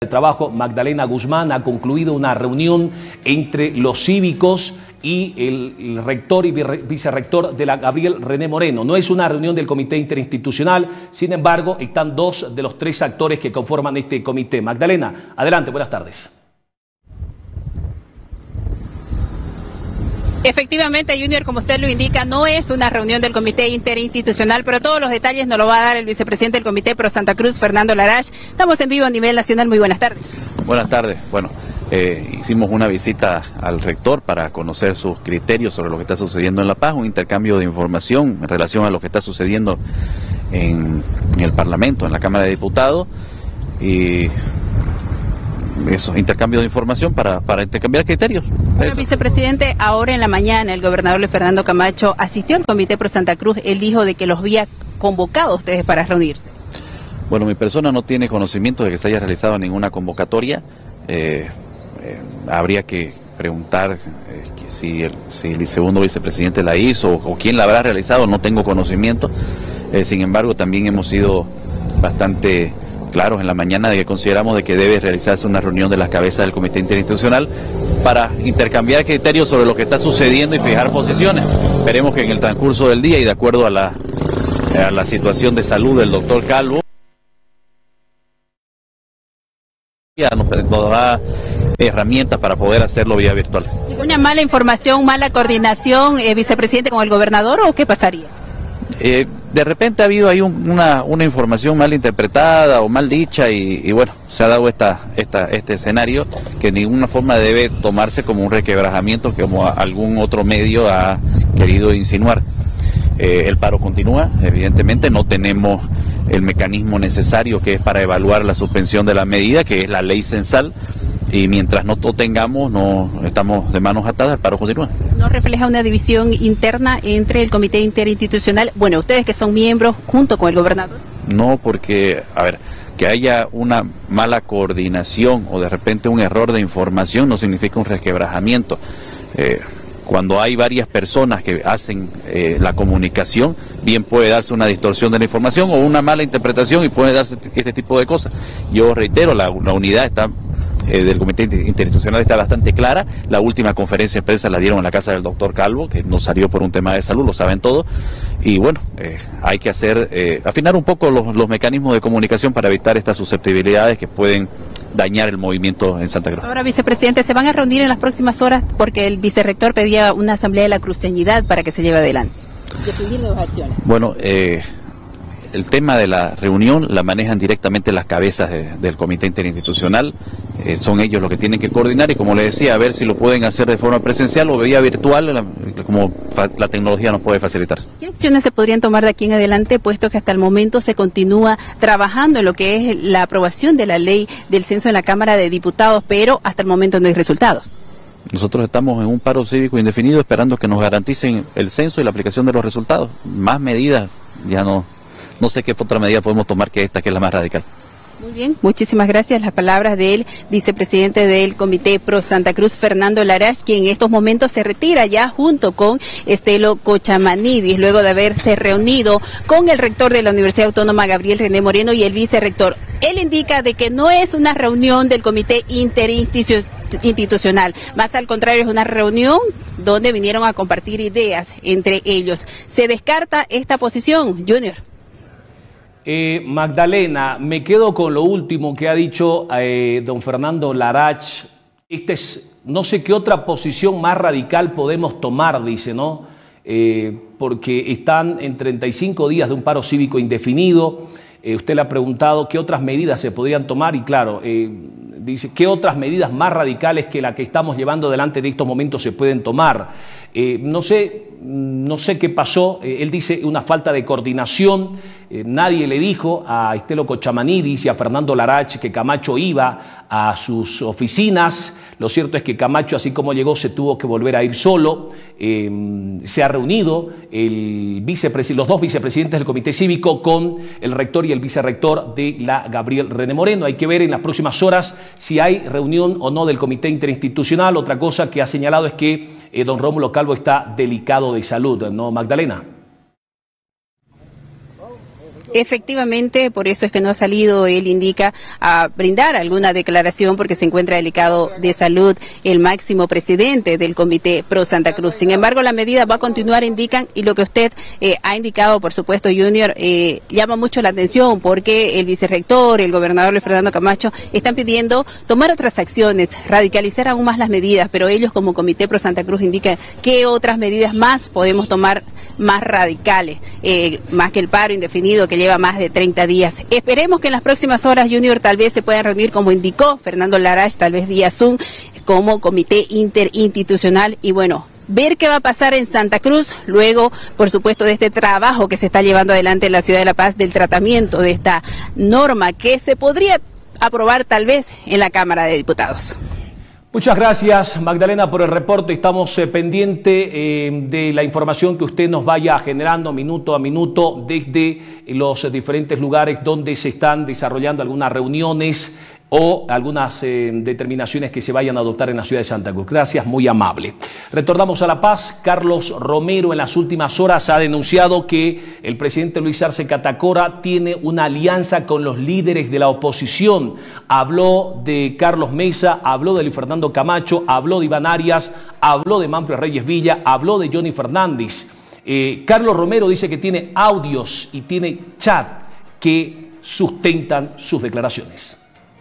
Trabajo, Magdalena Guzmán, ha concluido una reunión entre los cívicos y el rector y vicerrector de la Gabriel René Moreno. No es una reunión del comité interinstitucional, sin embargo, están dos de los tres actores que conforman este comité. Magdalena, adelante, buenas tardes. Efectivamente, Junior, como usted lo indica, no es una reunión del comité interinstitucional, pero todos los detalles nos lo va a dar el vicepresidente del comité Pro Santa Cruz, Fernando Larach. Estamos en vivo a nivel nacional. Muy buenas tardes. Buenas tardes. Bueno, hicimos una visita al rector para conocer sus criterios sobre lo que está sucediendo en La Paz, un intercambio de información en relación a lo que está sucediendo en el Parlamento, en la Cámara de Diputados, y eso, intercambio de información para intercambiar criterios. Bueno, vicepresidente, ahora en la mañana el gobernador Luis Fernando Camacho asistió al comité Pro Santa Cruz. Él dijo de que los había convocado a ustedes para reunirse. Bueno, mi persona no tiene conocimiento de que se haya realizado ninguna convocatoria. Habría que preguntar si el segundo vicepresidente la hizo o quién la habrá realizado. No tengo conocimiento. Sin embargo, también hemos sido bastante claros en la mañana de que consideramos de que debe realizarse una reunión de las cabezas del comité interinstitucional para intercambiar criterios sobre lo que está sucediendo y fijar posiciones. Esperemos que en el transcurso del día y de acuerdo a la situación de salud del doctor Calvo, nos da herramientas para poder hacerlo vía virtual. ¿Una mala información, mala coordinación, vicepresidente, con el gobernador, o qué pasaría? De repente ha habido ahí una información mal interpretada o mal dicha y bueno, se ha dado este escenario que de ninguna forma debe tomarse como un requebrajamiento como algún otro medio ha querido insinuar. El paro continúa, evidentemente no tenemos el mecanismo necesario que es para evaluar la suspensión de la medida, que es la ley censal, y mientras no lo tengamos, no estamos de manos atadas, el paro continúa. ¿No refleja una división interna entre el comité interinstitucional, bueno, ustedes que son miembros, junto con el gobernador? No, porque, a ver, que haya una mala coordinación o de repente un error de información no significa un resquebrajamiento. Cuando hay varias personas que hacen la comunicación, bien puede darse una distorsión de la información o una mala interpretación y puede darse este tipo de cosas. Yo reitero, la unidad está del comité interinstitucional está bastante clara. La última conferencia de prensa la dieron en la casa del doctor Calvo, que no salió por un tema de salud, lo saben todos. Y bueno, hay que afinar un poco los mecanismos de comunicación para evitar estas susceptibilidades que pueden dañar el movimiento en Santa Cruz. Ahora, vicepresidente, ¿se van a reunir en las próximas horas? Porque el vicerrector pedía una asamblea de la cruceñidad para que se lleve adelante. Definir nuevas acciones. Bueno, el tema de la reunión la manejan directamente las cabezas del comité interinstitucional. Son ellos los que tienen que coordinar y, como les decía, a ver si lo pueden hacer de forma presencial o vía virtual, como la tecnología nos puede facilitar. ¿Qué acciones se podrían tomar de aquí en adelante, puesto que hasta el momento se continúa trabajando en lo que es la aprobación de la ley del censo en la Cámara de Diputados, pero hasta el momento no hay resultados? Nosotros estamos en un paro cívico indefinido esperando que nos garanticen el censo y la aplicación de los resultados. Más medidas, ya no sé qué otra medida podemos tomar que esta, que es la más radical. Muy bien, muchísimas gracias. Las palabras del vicepresidente del Comité Pro Santa Cruz, Fernando Larach, quien en estos momentos se retira ya junto con Estelo Cochamanidis, luego de haberse reunido con el rector de la Universidad Autónoma, Gabriel René Moreno, y el vicerrector. Él indica de que no es una reunión del Comité interinstitucional, más al contrario, es una reunión donde vinieron a compartir ideas entre ellos. ¿Se descarta esta posición, Junior? Magdalena, me quedo con lo último que ha dicho don Fernando Larach. No sé qué otra posición más radical podemos tomar, dice, ¿no? Porque están en 35 días de un paro cívico indefinido. Usted le ha preguntado qué otras medidas se podrían tomar y claro, dice qué otras medidas más radicales que la que estamos llevando adelante en estos momentos se pueden tomar. No sé qué pasó. Él dice una falta de coordinación. Nadie le dijo a Estelo Cochamanidis y a Fernando Larach que Camacho iba a sus oficinas. Lo cierto es que Camacho, así como llegó, se tuvo que volver a ir solo. Se ha reunido los dos vicepresidentes del comité cívico con el rector y el vicerrector de la Gabriel René Moreno. Hay que ver en las próximas horas si hay reunión o no del comité interinstitucional. Otra cosa que ha señalado es que don Rómulo Calvo está delicado de salud, ¿no, Magdalena? Efectivamente, por eso es que no ha salido, él indica, a brindar alguna declaración porque se encuentra delicado de salud el máximo presidente del Comité Pro Santa Cruz. Sin embargo, la medida va a continuar, indican, y lo que usted ha indicado, por supuesto, Junior, llama mucho la atención porque el vicerrector, el gobernador Luis Fernando Camacho, están pidiendo tomar otras acciones, radicalizar aún más las medidas, pero ellos como Comité Pro Santa Cruz indican qué otras medidas más podemos tomar más radicales, más que el paro indefinido que lleva más de 30 días. Esperemos que en las próximas horas, Junior, tal vez se puedan reunir, como indicó Fernando Larach, tal vez vía Zoom, como comité interinstitucional y bueno, ver qué va a pasar en Santa Cruz, luego, por supuesto, de este trabajo que se está llevando adelante en la Ciudad de La Paz, del tratamiento de esta norma que se podría aprobar tal vez en la Cámara de Diputados. Muchas gracias, Magdalena, por el reporte. Estamos pendientes de la información que usted nos vaya generando minuto a minuto desde los diferentes lugares donde se están desarrollando algunas reuniones o algunas determinaciones que se vayan a adoptar en la ciudad de Santa Cruz. Gracias, muy amable. Retornamos a La Paz. Carlos Romero en las últimas horas ha denunciado que el presidente Luis Arce Catacora tiene una alianza con los líderes de la oposición. Habló de Carlos Mesa, habló de Luis Fernando Camacho, habló de Iván Arias, habló de Manfred Reyes Villa, habló de Johnny Fernández. Carlos Romero dice que tiene audios y tiene chat que sustentan sus declaraciones.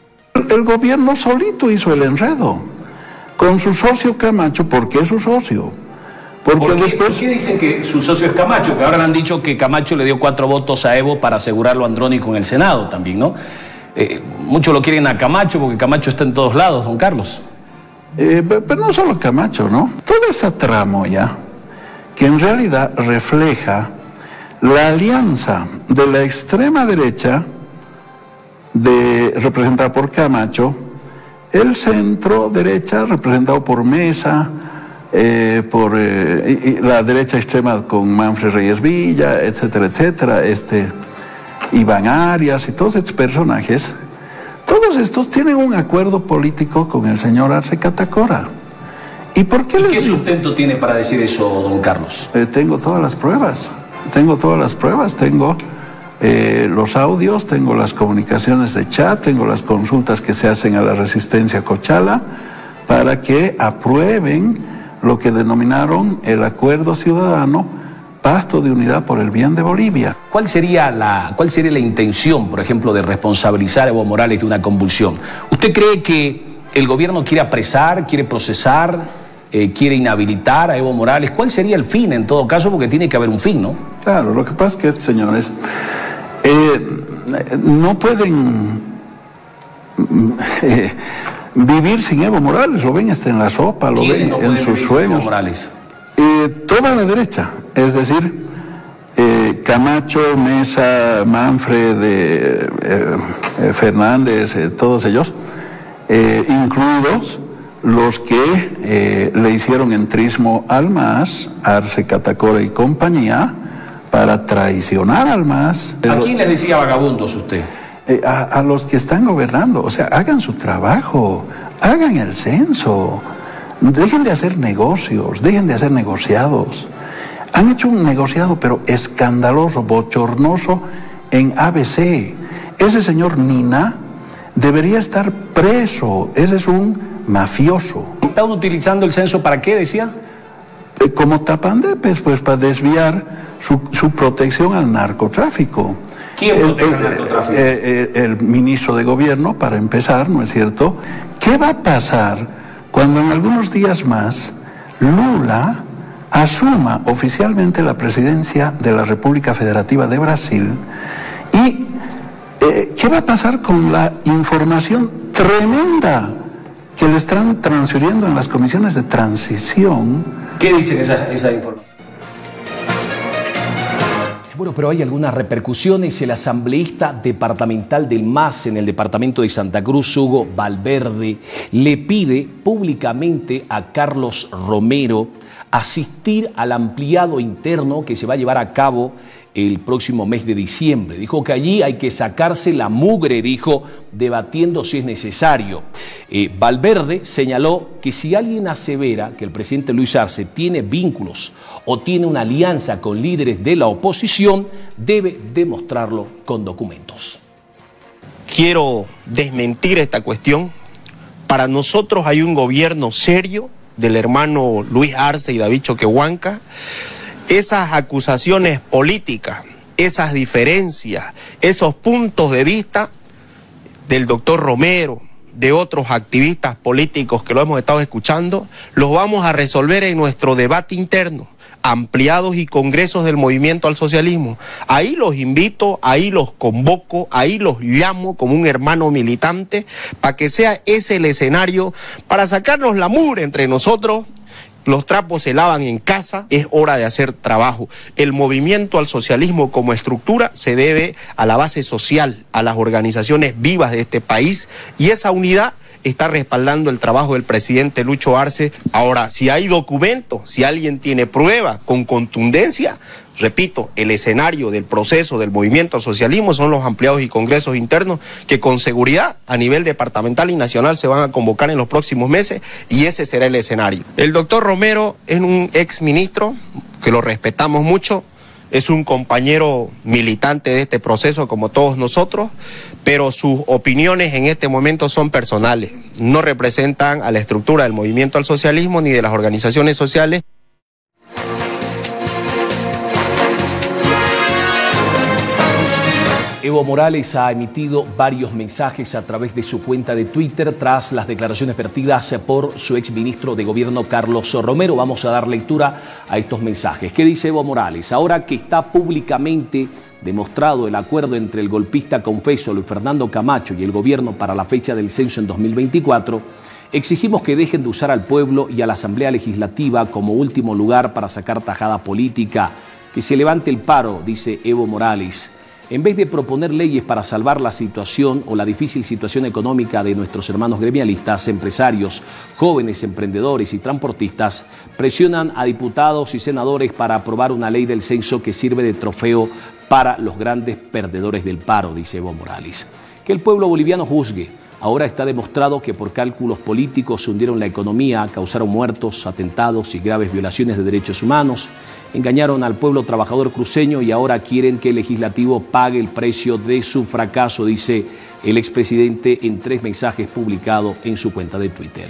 El gobierno solito hizo el enredo con su socio Camacho. ¿Por qué su socio? Porque ¿Por qué dicen que su socio es Camacho? Que ahora le han dicho que Camacho le dio 4 votos a Evo para asegurarlo a Andrónico en el Senado también, ¿no? Muchos lo quieren a Camacho porque Camacho está en todos lados, don Carlos. Pero no solo Camacho, ¿no? Toda esa tramoya que en realidad refleja la alianza de la extrema derecha representada por Camacho, el centro derecha representado por Mesa, la derecha extrema con Manfred Reyes Villa, etcétera, etcétera, Iván Arias y todos estos personajes, todos estos tienen un acuerdo político con el señor Arce Catacora. ¿Y por qué qué sustento tiene para decir eso, don Carlos? Tengo todas las pruebas, tengo los audios, tengo las comunicaciones de chat, tengo las consultas que se hacen a la Resistencia Cochala para que aprueben lo que denominaron el Acuerdo Ciudadano Pacto de Unidad por el Bien de Bolivia. ¿Cuál sería la intención, por ejemplo, de responsabilizar a Evo Morales de una convulsión? ¿Usted cree que el gobierno quiere apresar, quiere procesar, quiere inhabilitar a Evo Morales? ¿Cuál sería el fin en todo caso? Porque tiene que haber un fin, ¿no? Claro, lo que pasa es que estos señores no pueden vivir sin Evo Morales, lo ven en la sopa, lo ven en sus sueños. Morales? Toda la derecha, es decir, Camacho, Mesa, Manfred, Fernández, todos ellos, incluidos los que le hicieron entrismo al MAS, Arce Catacora y compañía, para traicionar al MAS. ¿A quién les decía vagabundos usted? A los que están gobernando. O sea, hagan su trabajo, hagan el censo, dejen de hacer negocios, dejen de hacer negociados. Han hecho un negociado, pero escandaloso, bochornoso, en ABC. Ese señor Nina debería estar preso. Ese es un mafioso. ¿Estaban utilizando el censo para qué, decía? Como tapandepes, pues para desviar su protección al narcotráfico. ¿Quién protege al narcotráfico? El ministro de Gobierno, para empezar, ¿no es cierto? ¿Qué va a pasar cuando en algunos días más Lula asuma oficialmente la presidencia de la República Federativa de Brasil? ¿Y qué va a pasar con la información tremenda que le están transfiriendo en las comisiones de transición? ¿Qué dicen esa información? Bueno, pero hay algunas repercusiones. El asambleísta departamental del MAS en el departamento de Santa Cruz, Hugo Valverde, le pide públicamente a Carlos Romero asistir al ampliado interno que se va a llevar a cabo el próximo mes de diciembre. Dijo que allí hay que sacarse la mugre, dijo, debatiendo si es necesario. Valverde señaló que si alguien asevera que el presidente Luis Arce tiene vínculos o tiene una alianza con líderes de la oposición, debe demostrarlo con documentos. Quiero desmentir esta cuestión. Para nosotros hay un gobierno serio del hermano Luis Arce y David Choquehuanca. Esas acusaciones políticas, esas diferencias, esos puntos de vista del doctor Romero, de otros activistas políticos que lo hemos estado escuchando, los vamos a resolver en nuestro debate interno, ampliados y congresos del movimiento al socialismo. Ahí los invito, ahí los convoco, ahí los llamo como un hermano militante, para que sea ese el escenario, para sacarnos la mugre entre nosotros. Los trapos se lavan en casa, es hora de hacer trabajo. El movimiento al socialismo como estructura se debe a la base social, a las organizaciones vivas de este país, y esa unidad está respaldando el trabajo del presidente Lucho Arce. Ahora, si hay documentos, si alguien tiene prueba con contundencia, repito, el escenario del proceso del movimiento al socialismo son los ampliados y congresos internos que con seguridad a nivel departamental y nacional se van a convocar en los próximos meses, y ese será el escenario. El doctor Romero es un ex ministro que lo respetamos mucho, es un compañero militante de este proceso como todos nosotros, pero sus opiniones en este momento son personales, no representan a la estructura del movimiento al socialismo ni de las organizaciones sociales. Evo Morales ha emitido varios mensajes a través de su cuenta de Twitter tras las declaraciones vertidas por su exministro de Gobierno, Carlos Romero. Vamos a dar lectura a estos mensajes. ¿Qué dice Evo Morales? Ahora que está públicamente demostrado el acuerdo entre el golpista confeso Luis Fernando Camacho y el gobierno para la fecha del censo en 2024, exigimos que dejen de usar al pueblo y a la Asamblea Legislativa como último lugar para sacar tajada política. Que se levante el paro, dice Evo Morales. En vez de proponer leyes para salvar la situación o la difícil situación económica de nuestros hermanos gremialistas, empresarios, jóvenes emprendedores y transportistas, presionan a diputados y senadores para aprobar una ley del censo que sirve de trofeo para los grandes perdedores del paro, dice Evo Morales. Que el pueblo boliviano juzgue. Ahora está demostrado que por cálculos políticos hundieron la economía, causaron muertos, atentados y graves violaciones de derechos humanos, engañaron al pueblo trabajador cruceño y ahora quieren que el legislativo pague el precio de su fracaso, dice el expresidente en 3 mensajes publicados en su cuenta de Twitter.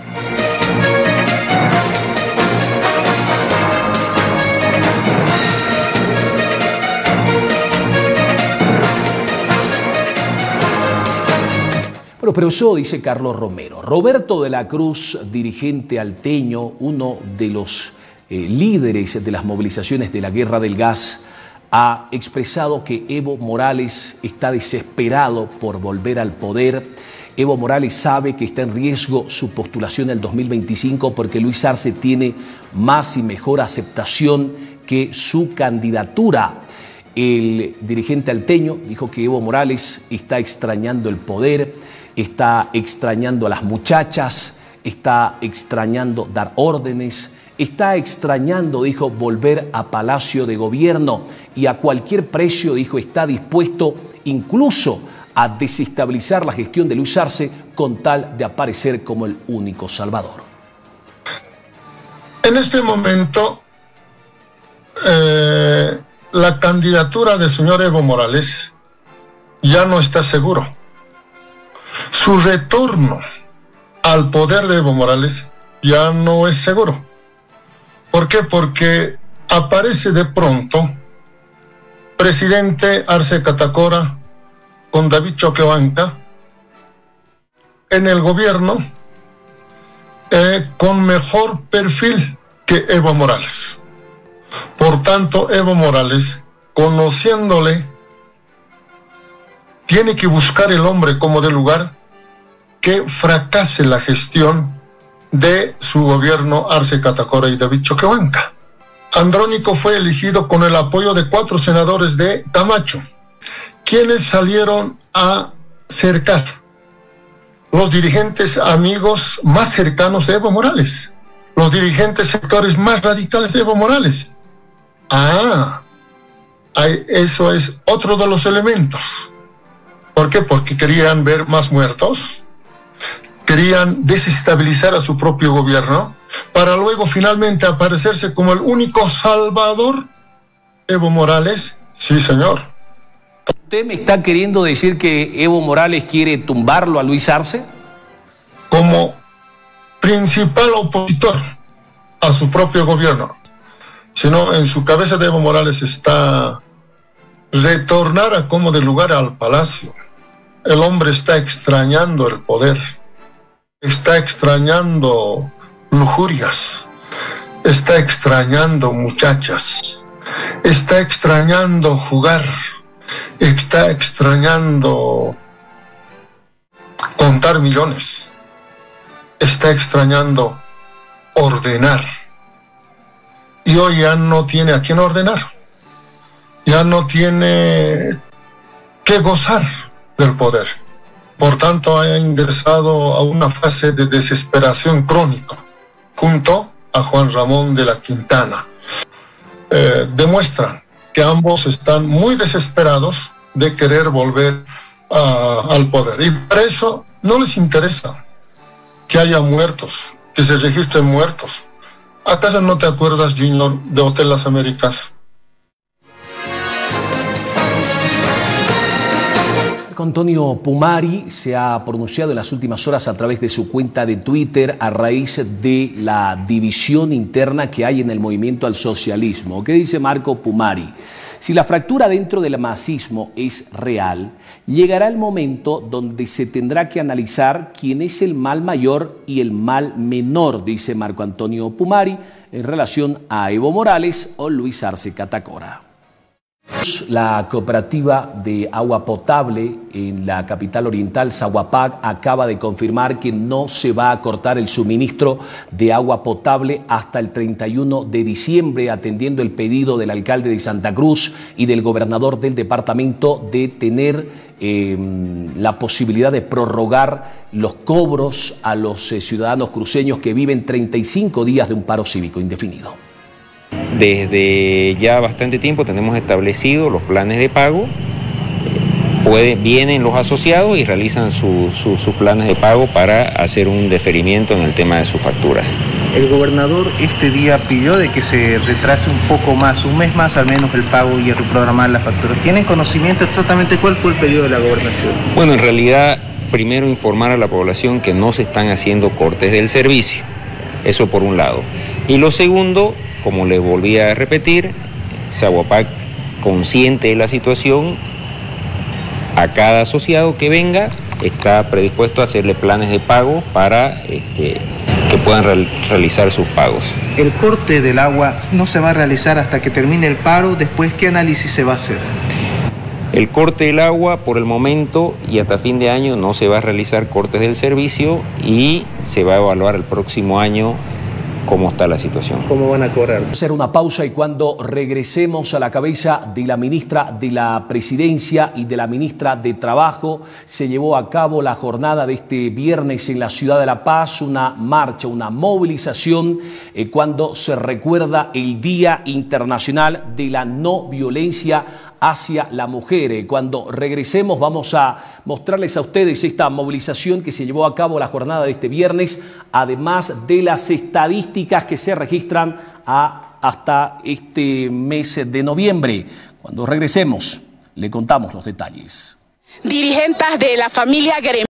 Bueno, pero eso dice Carlos Romero. Roberto de la Cruz, dirigente alteño, uno de los líderes de las movilizaciones de la guerra del gas, ha expresado que Evo Morales está desesperado por volver al poder. Evo Morales sabe que está en riesgo su postulación en el 2025 porque Luis Arce tiene más y mejor aceptación que su candidatura. El dirigente alteño dijo que Evo Morales está extrañando el poder, está extrañando a las muchachas, está extrañando dar órdenes, está extrañando, dijo, volver a Palacio de Gobierno y a cualquier precio, dijo, está dispuesto incluso a desestabilizar la gestión de Luis Arce con tal de aparecer como el único salvador. En este momento, la candidatura del señor Evo Morales ya no está seguro. Su retorno al poder de Evo Morales ya no es seguro. ¿Por qué? Porque aparece de pronto presidente Arce Catacora con David Choquehuanca en el gobierno con mejor perfil que Evo Morales. Por tanto, Evo Morales, conociéndole, tiene que buscar el hombre como de lugar que fracase la gestión de su gobierno Arce Catacora y David Choquehuanca. Andrónico fue elegido con el apoyo de 4 senadores de Camacho, quienes salieron a cercar los dirigentes amigos más cercanos de Evo Morales, los dirigentes sectores más radicales de Evo Morales. Eso es otro de los elementos. ¿Por qué? Porque querían ver más muertos, querían desestabilizar a su propio gobierno, para luego finalmente aparecerse como el único salvador. Evo Morales, sí señor. ¿Usted me está queriendo decir que Evo Morales quiere tumbarlo a Luis Arce? Como principal opositor a su propio gobierno. Sino en su cabeza de Evo Morales está retornar a como de lugar al palacio. El hombre está extrañando el poder, está extrañando lujurias, está extrañando muchachas, está extrañando jugar, está extrañando contar millones, está extrañando ordenar. Y hoy ya no tiene a quién ordenar, ya no tiene que gozar del poder. Por tanto, ha ingresado a una fase de desesperación crónica, junto a Juan Ramón de la Quintana. Demuestran que ambos están muy desesperados de querer volver al poder. Y para eso no les interesa que haya muertos, que se registren muertos. ¿Acaso no te acuerdas, Junior, de Hotel Las Américas? Antonio Pumari se ha pronunciado en las últimas horas a través de su cuenta de Twitter a raíz de la división interna que hay en el movimiento al socialismo. ¿Qué dice Marco Pumari? Si la fractura dentro del masismo es real, llegará el momento donde se tendrá que analizar quién es el mal mayor y el mal menor, dice Marco Antonio Pumari, en relación a Evo Morales o Luis Arce Catacora. La cooperativa de agua potable en la capital oriental, Saguapac, acaba de confirmar que no se va a cortar el suministro de agua potable hasta el 31 de diciembre, atendiendo el pedido del alcalde de Santa Cruz y del gobernador del departamento de tener la posibilidad de prorrogar los cobros a los ciudadanos cruceños que viven 35 días de un paro cívico indefinido. Desde ya bastante tiempo tenemos establecidos los planes de pago, vienen los asociados y realizan sus planes de pago para hacer un deferimiento en el tema de sus facturas. El gobernador este día pidió de que se retrase un poco más, un mes más al menos, el pago y reprogramar las facturas. ¿Tienen conocimiento exactamente cuál fue el pedido de la gobernación? Bueno, en realidad, primero informar a la población que no se están haciendo cortes del servicio, eso por un lado. Y lo segundo, como les volví a repetir, Saguapac, consciente de la situación, a cada asociado que venga está predispuesto a hacerle planes de pago para que puedan realizar sus pagos. El corte del agua no se va a realizar hasta que termine el paro. Después, ¿qué análisis se va a hacer? El corte del agua, por el momento y hasta fin de año, no se va a realizar cortes del servicio y se va a evaluar el próximo año cómo está la situación. ¿Cómo van a cobrar? Hacer una pausa y cuando regresemos a la cabeza de la ministra de la Presidencia y de la ministra de Trabajo, se llevó a cabo la jornada de este viernes en la ciudad de La Paz, una marcha, una movilización cuando se recuerda el Día Internacional de la No Violencia hacia la mujer. Cuando regresemos vamos a mostrarles a ustedes esta movilización que se llevó a cabo la jornada de este viernes, además de las estadísticas que se registran hasta este mes de noviembre. Cuando regresemos le contamos los detalles. Dirigentes de la familia gremial